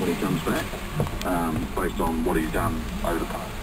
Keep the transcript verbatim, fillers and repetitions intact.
he comes back, um, based on what he's done over the past